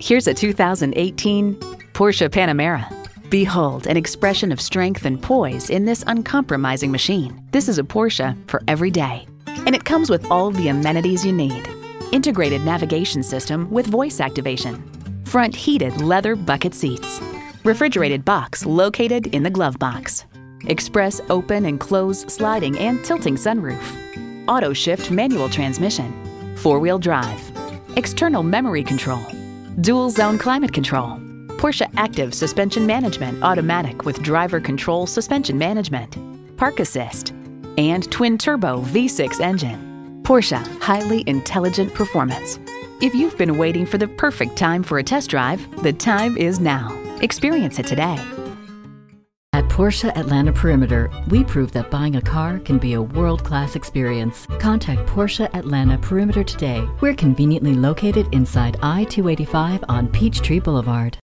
Here's a 2018 Porsche Panamera. Behold an expression of strength and poise in this uncompromising machine. This is a Porsche for every day. And it comes with all the amenities you need. Integrated navigation system with voice activation. Front heated leather bucket seats. Refrigerated box located in the glove box. Express open and close sliding and tilting sunroof. Auto shift manual transmission. 4-wheel drive. External memory control. Dual zone climate control. Porsche Active Suspension Management Automatic with driver control suspension management. Park Assist. And twin-turbo V6 engine. Porsche highly intelligent performance. If you've been waiting for the perfect time for a test drive, the time is now. Experience it today. At Porsche Atlanta Perimeter, we prove that buying a car can be a world-class experience. Contact Porsche Atlanta Perimeter today. We're conveniently located inside I-285 on Peachtree Boulevard.